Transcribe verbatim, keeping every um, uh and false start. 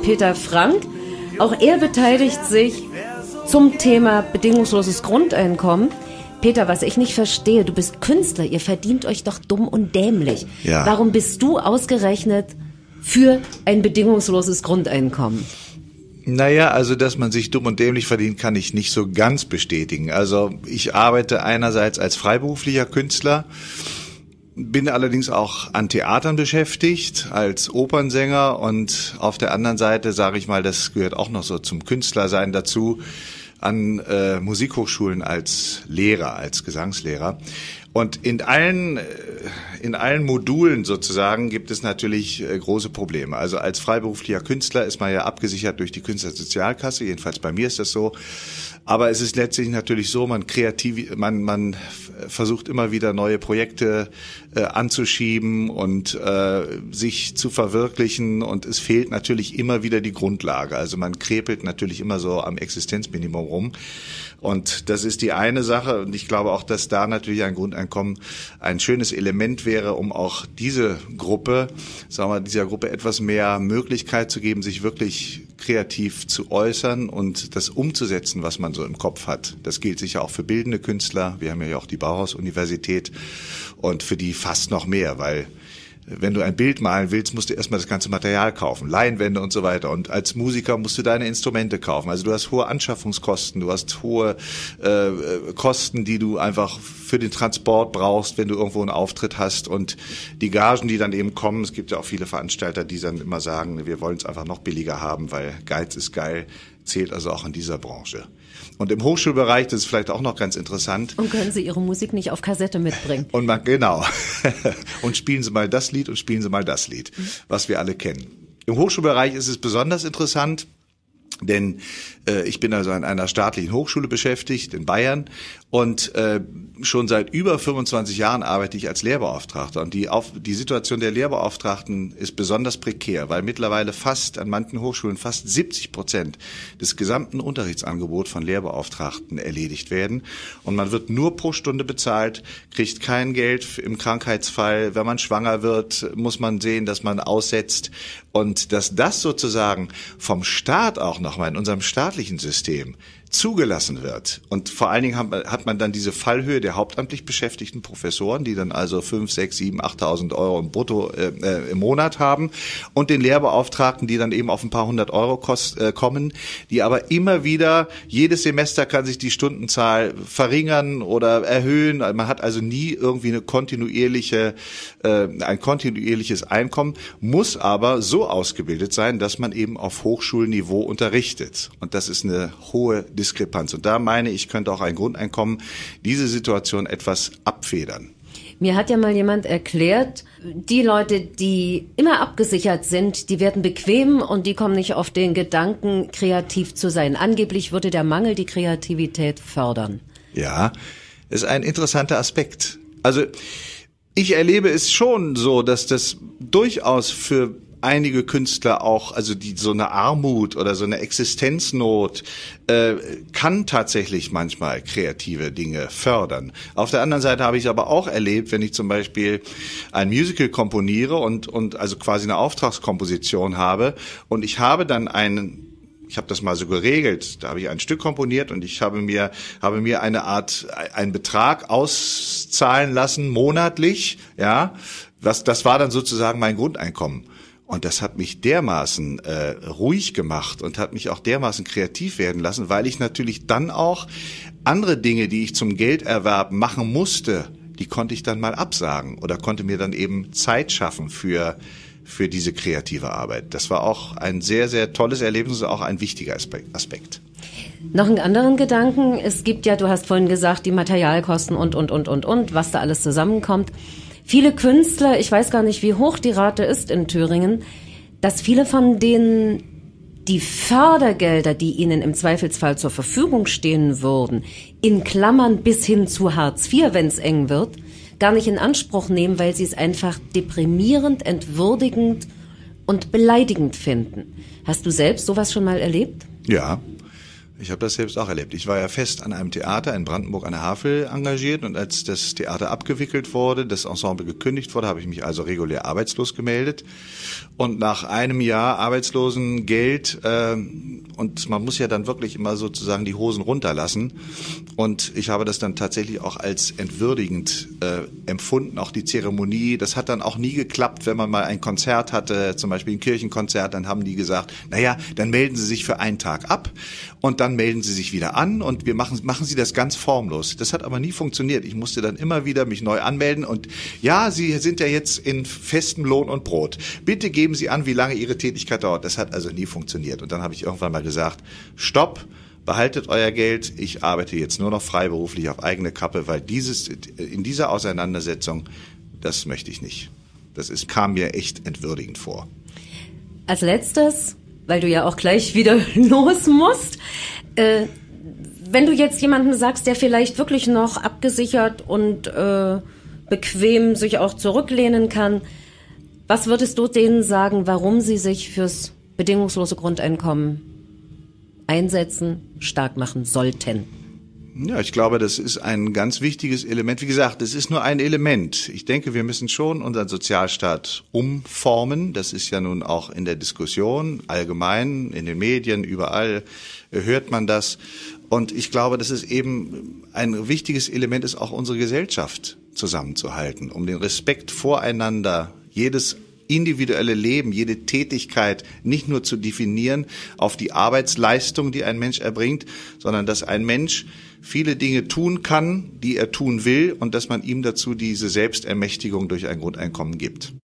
Peter Frank. Auch er beteiligt sich zum Thema bedingungsloses Grundeinkommen. Peter, was ich nicht verstehe, du bist Künstler, ihr verdient euch doch dumm und dämlich. Ja. Warum bist du ausgerechnet für ein bedingungsloses Grundeinkommen? Naja, also dass man sich dumm und dämlich verdient, kann ich nicht so ganz bestätigen. Also ich arbeite einerseits als freiberuflicher Künstler, bin allerdings auch an Theatern beschäftigt, als Opernsänger, und auf der anderen Seite, sage ich mal, das gehört auch noch so zum Künstlersein dazu, an äh, Musikhochschulen als Lehrer, als Gesangslehrer. Und in allen, in allen Modulen sozusagen gibt es natürlich äh, große Probleme. Also als freiberuflicher Künstler ist man ja abgesichert durch die Künstlersozialkasse, jedenfalls bei mir ist das so. Aber es ist letztlich natürlich so, man kreativ, man, man versucht immer wieder neue Projekte äh, anzuschieben und äh, sich zu verwirklichen, und es fehlt natürlich immer wieder die Grundlage. Also man krepelt natürlich immer so am Existenzminimum rum. Und das ist die eine Sache, und ich glaube auch, dass da natürlich ein Grundeinkommen ein schönes Element wäre, um auch diese Gruppe, sagen wir, dieser Gruppe etwas mehr Möglichkeit zu geben, sich wirklich kreativ zu äußern und das umzusetzen, was man so im Kopf hat. Das gilt sicher auch für bildende Künstler. Wir haben ja auch die Bauhaus-Universität, und für die fast noch mehr, weil wenn du ein Bild malen willst, musst du erstmal das ganze Material kaufen, Leinwände und so weiter. Und als Musiker musst du deine Instrumente kaufen. Also du hast hohe Anschaffungskosten, du hast hohe äh, Kosten, die du einfach für den Transport brauchst, wenn du irgendwo einen Auftritt hast. Und die Gagen, die dann eben kommen, es gibt ja auch viele Veranstalter, die dann immer sagen, wir wollen es einfach noch billiger haben, weil Geiz ist geil, zählt also auch in dieser Branche. Und im Hochschulbereich, das ist vielleicht auch noch ganz interessant. Und können Sie Ihre Musik nicht auf Kassette mitbringen? Und man, genau. Und spielen Sie mal das Lied und spielen Sie mal das Lied, was wir alle kennen. Im Hochschulbereich ist es besonders interessant, denn äh, ich bin also an einer staatlichen Hochschule beschäftigt in Bayern, und äh, schon seit über fünfundzwanzig Jahren arbeite ich als Lehrbeauftragter, und die, auf, die Situation der Lehrbeauftragten ist besonders prekär, weil mittlerweile fast an manchen Hochschulen fast siebzig Prozent des gesamten Unterrichtsangebots von Lehrbeauftragten erledigt werden, und man wird nur pro Stunde bezahlt, kriegt kein Geld im Krankheitsfall. Wenn man schwanger wird, muss man sehen, dass man aussetzt, und dass das sozusagen vom Staat auch nochmal in unserem staatlichen System zugelassen wird. Und vor allen Dingen hat man dann diese Fallhöhe der hauptamtlich beschäftigten Professoren, die dann also fünf, sechs, sieben, achttausend Euro im Brutto äh, äh, im Monat haben, und den Lehrbeauftragten, die dann eben auf ein paar hundert Euro kost, äh, kommen, die aber immer wieder, jedes Semester kann sich die Stundenzahl verringern oder erhöhen. Man hat also nie irgendwie eine kontinuierliche, äh, ein kontinuierliches Einkommen, muss aber so ausgebildet sein, dass man eben auf Hochschulniveau unterrichtet. Und das ist eine hohe Diskrepanz. Und da meine ich, könnte auch ein Grundeinkommen diese Situation etwas abfedern. Mir hat ja mal jemand erklärt, die Leute, die immer abgesichert sind, die werden bequem und die kommen nicht auf den Gedanken, kreativ zu sein. Angeblich würde der Mangel die Kreativität fördern. Ja, ist ein interessanter Aspekt. Also ich erlebe es schon so, dass das durchaus für einige Künstler auch, also die so eine Armut oder so eine Existenznot äh, kann tatsächlich manchmal kreative Dinge fördern. Auf der anderen Seite habe ich aber auch erlebt, wenn ich zum Beispiel ein Musical komponiere und und also quasi eine Auftragskomposition habe, und ich habe dann einen Ich habe das mal so geregelt, da habe ich ein Stück komponiert, und ich habe mir habe mir eine Art, einen Betrag auszahlen lassen, monatlich, ja, das, das war dann sozusagen mein Grundeinkommen. Und das hat mich dermaßen äh, ruhig gemacht und hat mich auch dermaßen kreativ werden lassen, weil ich natürlich dann auch andere Dinge, die ich zum Gelderwerb machen musste, die konnte ich dann mal absagen oder konnte mir dann eben Zeit schaffen für für diese kreative Arbeit. Das war auch ein sehr, sehr tolles Erlebnis und auch ein wichtiger Aspekt. Noch einen anderen Gedanken. Es gibt ja, du hast vorhin gesagt, die Materialkosten und, und, und, und, und, was da alles zusammenkommt. Viele Künstler, ich weiß gar nicht, wie hoch die Rate ist in Thüringen, dass viele von denen die Fördergelder, die ihnen im Zweifelsfall zur Verfügung stehen würden, in Klammern bis hin zu Hartz vier, wenn es eng wird, gar nicht in Anspruch nehmen, weil sie es einfach deprimierend, entwürdigend und beleidigend finden. Hast du selbst sowas schon mal erlebt? Ja, Ich habe das selbst auch erlebt. Ich war ja fest an einem Theater in Brandenburg an der Havel engagiert und als das Theater abgewickelt wurde, das Ensemble gekündigt wurde, habe ich mich also regulär arbeitslos gemeldet. Und nach einem Jahr Arbeitslosengeld, äh, und man muss ja dann wirklich immer sozusagen die Hosen runterlassen, und ich habe das dann tatsächlich auch als entwürdigend äh, empfunden, auch die Zeremonie. Das hat dann auch nie geklappt, wenn man mal ein Konzert hatte, zum Beispiel ein Kirchenkonzert, dann haben die gesagt, naja, dann melden Sie sich für einen Tag ab und dann melden Sie sich wieder an und wir machen, machen Sie das ganz formlos. Das hat aber nie funktioniert. Ich musste dann immer wieder mich neu anmelden und ja, Sie sind ja jetzt in festem Lohn und Brot. Bitte geben Sie an, wie lange Ihre Tätigkeit dauert. Das hat also nie funktioniert. Und dann habe ich irgendwann mal gesagt, stopp, behaltet euer Geld. Ich arbeite jetzt nur noch freiberuflich auf eigene Kappe, weil dieses, in dieser Auseinandersetzung, das möchte ich nicht. Das ist, kam mir echt entwürdigend vor. Als letztes, weil du ja auch gleich wieder los musst, äh, wenn du jetzt jemandem sagst, der vielleicht wirklich noch abgesichert und äh, bequem sich auch zurücklehnen kann, was würdest du denen sagen, warum sie sich fürs bedingungslose Grundeinkommen einsetzen, stark machen sollten? Ja, ich glaube, das ist ein ganz wichtiges Element. Wie gesagt, es ist nur ein Element. Ich denke, wir müssen schon unseren Sozialstaat umformen. Das ist ja nun auch in der Diskussion allgemein, in den Medien, überall hört man das. Und ich glaube, dass es eben ein wichtiges Element ist, auch unsere Gesellschaft zusammenzuhalten, um den Respekt voreinander, jedes individuelle Leben, jede Tätigkeit nicht nur zu definieren auf die Arbeitsleistung, die ein Mensch erbringt, sondern dass ein Mensch viele Dinge tun kann, die er tun will und dass man ihm dazu diese Selbstermächtigung durch ein Grundeinkommen gibt.